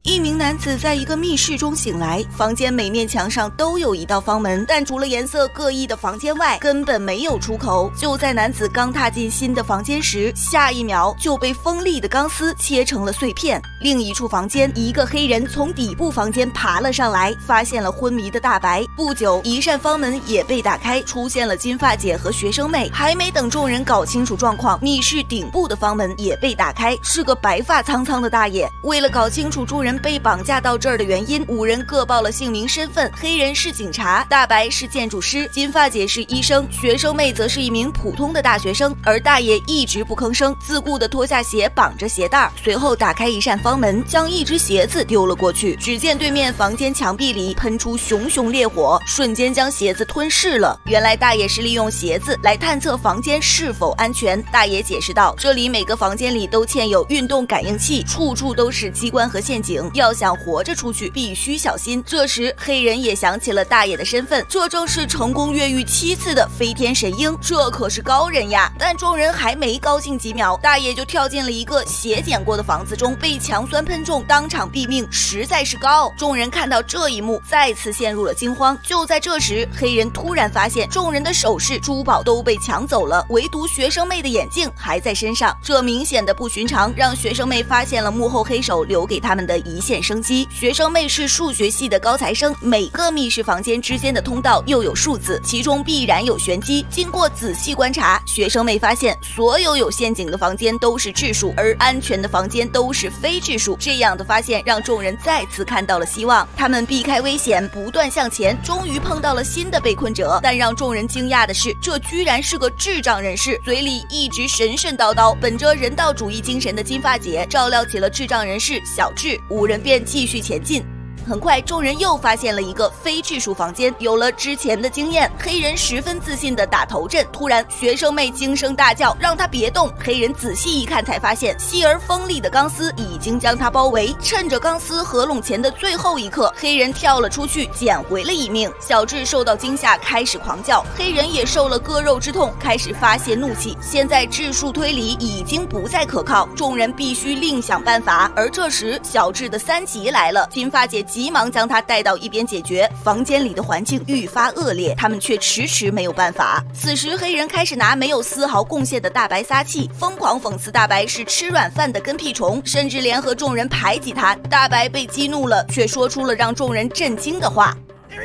一名男子在一个密室中醒来，房间每面墙上都有一道方门，但除了颜色各异的房间外，根本没有出口。就在男子刚踏进新的房间时，下一秒就被锋利的钢丝切成了碎片。另一处房间，一个黑人从底部房间爬了上来，发现了昏迷的大白。不久，一扇方门也被打开，出现了金发姐和学生妹。还没等众人搞清楚状况，密室顶部的方门也被打开，是个白发苍苍的大爷。为了搞清楚众人被绑架到这儿的原因，5人各报了姓名身份，黑人是警察，大白是建筑师，金发姐是医生，学生妹则是一名普通的大学生。而大爷一直不吭声，自顾地脱下鞋绑着鞋带，随后打开一扇方门，将一只鞋子丢了过去。只见对面房间墙壁里喷出熊熊烈火，瞬间将鞋子吞噬了。原来大爷是利用鞋子来探测房间是否安全。大爷解释道，这里每个房间里都嵌有运动感应器，处处都是机关和陷阱，要想活着出去必须小心。这时黑人也想起了大爷的身份，这正是成功越狱7次的飞天神鹰，这可是高人呀。但众人还没高兴几秒，大爷就跳进了一个血溅过的房子中，被强酸喷中，当场毙命，实在是高。众人看到这一幕，再次陷入了惊慌。就在这时，黑人突然发现众人的首饰珠宝都被抢走了，唯独学生妹的眼镜还在身上，这明显的不寻常，让学生妹发现了幕后黑手留给他们的一线生机。学生妹是数学系的高材生，每个密室房间之间的通道又有数字，其中必然有玄机。经过仔细观察，学生妹发现所有陷阱的房间都是质数，而安全的房间都是非质数。这样的发现让众人再次看到了希望，他们避开危险，不断向前，终于碰到了新的被困者。但让众人惊讶的是，这居然是个智障人士，嘴里一直神神叨叨。本着人道主义精神的金发姐照料起了智障人士小智，5人便继续前进。很快，众人又发现了一个非质数房间。有了之前的经验，黑人十分自信地打头阵。突然，学生妹惊声大叫，让他别动。黑人仔细一看，才发现细而锋利的钢丝已经将他包围。趁着钢丝合拢前的最后一刻，黑人跳了出去，捡回了一命。小智受到惊吓，开始狂叫。黑人也受了割肉之痛，开始发泄怒气。现在质数推理已经不再可靠，众人必须另想办法。而这时，小智的3级来了，金发姐急忙将他带到一边解决。房间里的环境愈发恶劣，他们却迟迟没有办法。此时黑人开始拿没有丝毫贡献的大白撒气，疯狂讽刺大白是吃软饭的跟屁虫，甚至联合众人排挤他。大白被激怒了，却说出了让众人震惊的话。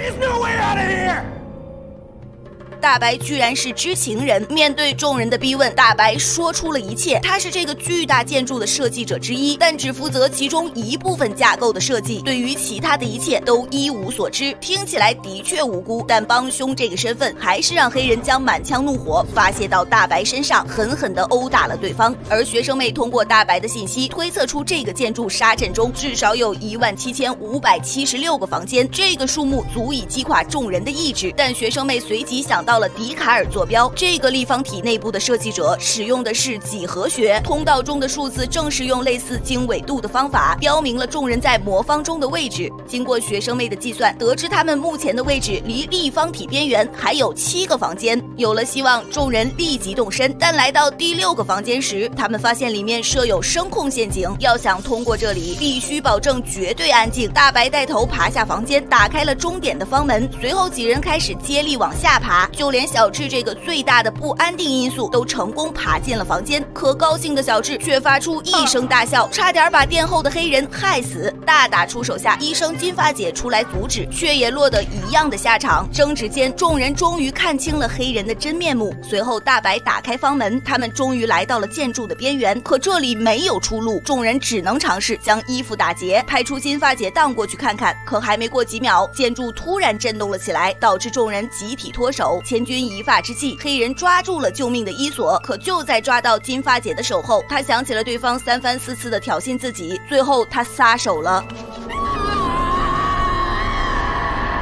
大白居然是知情人，面对众人的逼问，大白说出了一切。他是这个巨大建筑的设计者之一，但只负责其中一部分架构的设计，对于其他的一切都一无所知。听起来的确无辜，但帮凶这个身份还是让黑人将满腔怒火发泄到大白身上，狠狠地殴打了对方。而学生妹通过大白的信息推测出这个建筑沙阵中至少有17576个房间，这个数目足以击垮众人的意志。但学生妹随即想到了笛卡尔坐标，这个立方体内部的设计者使用的是几何学，通道中的数字正是用类似经纬度的方法标明了众人在魔方中的位置。经过学生妹的计算，得知他们目前的位置离立方体边缘还有7个房间。有了希望，众人立即动身。但来到第6个房间时，他们发现里面设有声控陷阱，要想通过这里，必须保证绝对安静。大白带头爬下房间，打开了终点的方门，随后几人开始接力往下爬，就连小智这个最大的不安定因素都成功爬进了房间。可高兴的小智却发出一声大笑，差点把殿后的黑人害死。大打出手下，医生金发姐出来阻止，却也落得一样的下场。争执间，众人终于看清了黑人的真面目。随后大白打开房门，他们终于来到了建筑的边缘，可这里没有出路，众人只能尝试将衣服打结，派出金发姐荡过去看看。可还没过几秒，建筑突然震动了起来，导致众人集体脱手。千钧一发之际，黑人抓住了救命的衣索，可就在抓到金发姐的手后，他想起了对方3番4次的挑衅自己，最后他撒手了。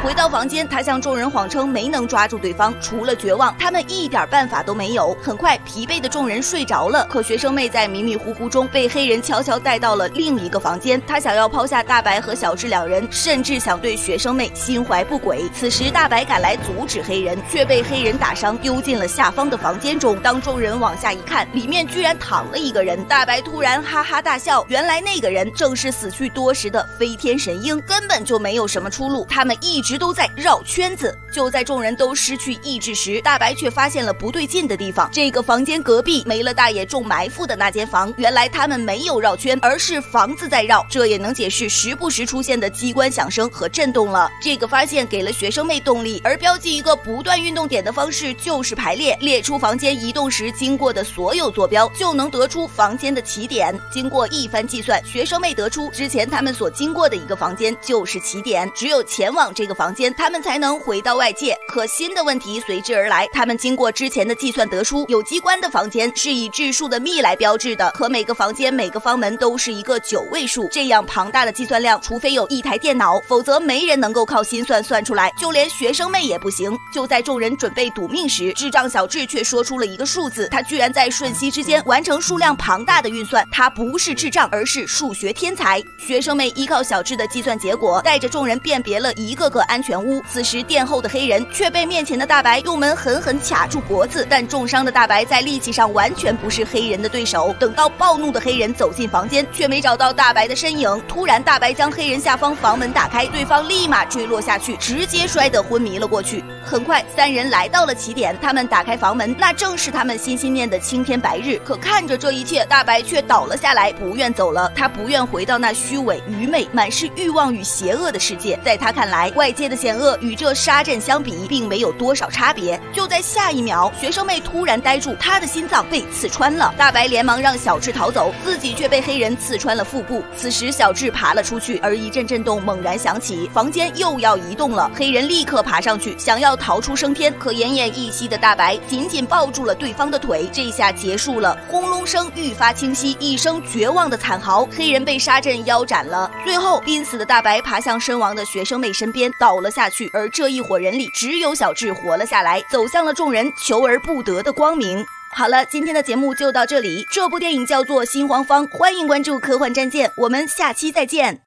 回到房间，他向众人谎称没能抓住对方，除了绝望，他们一点办法都没有。很快，疲惫的众人睡着了，可学生妹在迷迷糊糊中被黑人悄悄带到了另一个房间。他想要抛下大白和小智两人，甚至想对学生妹心怀不轨。此时，大白赶来阻止黑人，却被黑人打伤，丢进了下方的房间中。当众人往下一看，里面居然躺了一个人。大白突然哈哈大笑，原来那个人正是死去多时的飞天神鹰，根本就没有什么出路。他们一直都在绕圈子。就在众人都失去意志时，大白却发现了不对劲的地方。这个房间隔壁没了大爷种埋伏的那间房，原来他们没有绕圈，而是房子在绕。这也能解释时不时出现的机关响声和震动了。这个发现给了学生妹动力，而标记一个不断运动点的方式就是排列，列出房间移动时经过的所有坐标，就能得出房间的起点。经过一番计算，学生妹得出之前他们所经过的一个房间就是起点，只有前往这个房间，他们才能回到外界。可新的问题随之而来，他们经过之前的计算得出，有机关的房间是以质数的幂来标志的，可每个房间每个方门都是一个9位数，这样庞大的计算量，除非有一台电脑，否则没人能够靠心算算出来，就连学生妹也不行。就在众人准备赌命时，智障小智却说出了一个数字，他居然在瞬息之间完成数量庞大的运算，他不是智障，而是数学天才。学生妹依靠小智的计算结果，带着众人辨别了一个个安全屋。此时殿后的黑人却被面前的大白用门狠狠卡住脖子，但重伤的大白在力气上完全不是黑人的对手。等到暴怒的黑人走进房间，却没找到大白的身影。突然，大白将黑人下方房门打开，对方立马坠落下去，直接摔得昏迷了过去。很快，三人来到了起点，他们打开房门，那正是他们心心念的青天白日。可看着这一切，大白却倒了下来，不愿走了。他不愿回到那虚伪、愚昧、满是欲望与邪恶的世界。在他看来，外界的险恶与这沙阵相比，并没有多少差别。就在下一秒，学生妹突然呆住，她的心脏被刺穿了。大白连忙让小智逃走，自己却被黑人刺穿了腹部。此时，小智爬了出去，而一阵震动猛然响起，房间又要移动了。黑人立刻爬上去，想要逃出升天，可奄奄一息的大白紧紧抱住了对方的腿。这下结束了，轰隆声愈发清晰，一声绝望的惨嚎，黑人被沙阵腰斩了。最后，濒死的大白爬向身亡的学生妹身边，倒了下去。而这一伙人里，只有小智活了下来，走向了众人求而不得的光明。好了，今天的节目就到这里。这部电影叫做《心慌方》，欢迎关注科幻战舰，我们下期再见。